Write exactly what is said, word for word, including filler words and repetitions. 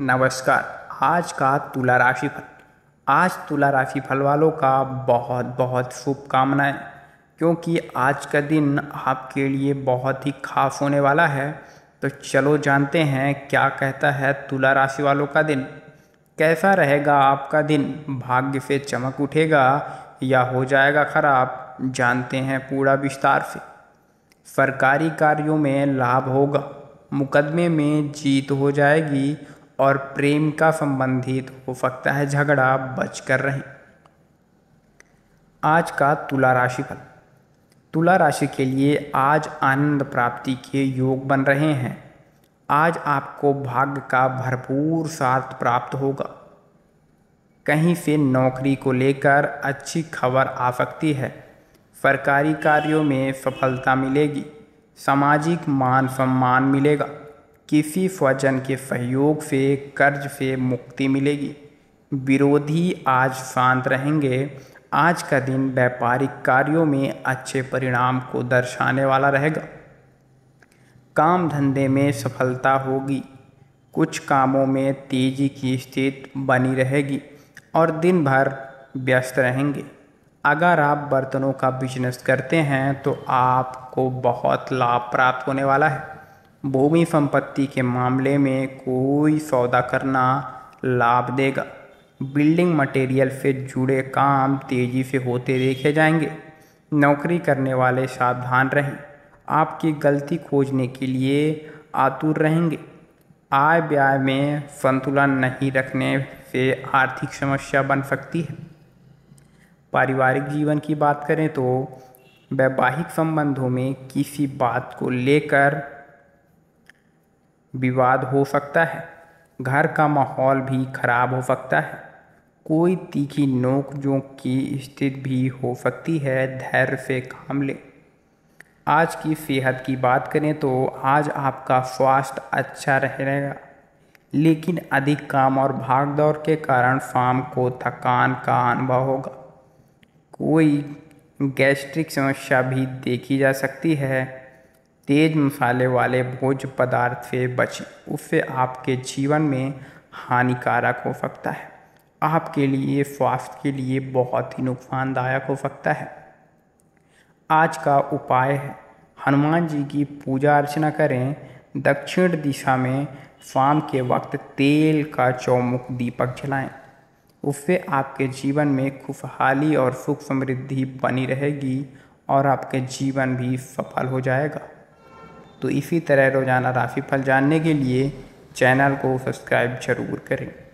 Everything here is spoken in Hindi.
नमस्कार। आज का तुला राशि फल। आज तुला राशि फल वालों का बहुत बहुत शुभकामनाएं, क्योंकि आज का दिन आपके लिए बहुत ही खास होने वाला है। तो चलो जानते हैं क्या कहता है तुला राशि वालों का दिन। कैसा रहेगा आपका दिन? भाग्य से चमक उठेगा या हो जाएगा खराब? जानते हैं पूरा विस्तार से। सरकारी कार्यों में लाभ होगा, मुकदमे में जीत हो जाएगी और प्रेम का संबंधित हो सकता है झगड़ा, बचकर रहें। आज का तुला राशि फल। तुला राशि के लिए आज आनंद प्राप्ति के योग बन रहे हैं। आज आपको भाग्य का भरपूर साथ प्राप्त होगा। कहीं से नौकरी को लेकर अच्छी खबर आ सकती है। सरकारी कार्यों में सफलता मिलेगी। सामाजिक मान सम्मान मिलेगा। किसी स्वजन के सहयोग से कर्ज से मुक्ति मिलेगी। विरोधी आज शांत रहेंगे। आज का दिन व्यापारिक कार्यों में अच्छे परिणाम को दर्शाने वाला रहेगा। काम धंधे में सफलता होगी। कुछ कामों में तेजी की स्थिति बनी रहेगी और दिन भर व्यस्त रहेंगे। अगर आप बर्तनों का बिजनेस करते हैं तो आपको बहुत लाभ प्राप्त होने वाला है। भूमि संपत्ति के मामले में कोई सौदा करना लाभ देगा। बिल्डिंग मटेरियल से जुड़े काम तेजी से होते देखे जाएंगे। नौकरी करने वाले सावधान रहें। आपकी गलती खोजने के लिए आतुर रहेंगे। आय व्यय में संतुलन नहीं रखने से आर्थिक समस्या बन सकती है। पारिवारिक जीवन की बात करें तो वैवाहिक संबंधों में किसी बात को लेकर विवाद हो सकता है। घर का माहौल भी खराब हो सकता है। कोई तीखी नोक-झोंक की स्थिति भी हो सकती है। धैर्य से काम लें। आज की सेहत की बात करें तो आज आपका स्वास्थ्य अच्छा रहेगा, लेकिन अधिक काम और भागदौड़ के कारण शाम को थकान का अनुभव होगा। कोई गैस्ट्रिक समस्या भी देखी जा सकती है। तेज मसाले वाले भोज्य पदार्थ से बचें, उससे आपके जीवन में हानिकारक हो सकता है। आपके लिए स्वास्थ्य के लिए बहुत ही नुकसानदायक हो सकता है। आज का उपाय है हनुमान जी की पूजा अर्चना करें। दक्षिण दिशा में शाम के वक्त तेल का चौमुख दीपक जलाएं। उससे आपके जीवन में खुशहाली और सुख समृद्धि बनी रहेगी और आपके जीवन भी सफल हो जाएगा। तो इसी तरह रोजाना राशिफल जानने के लिए चैनल को सब्सक्राइब जरूर करें।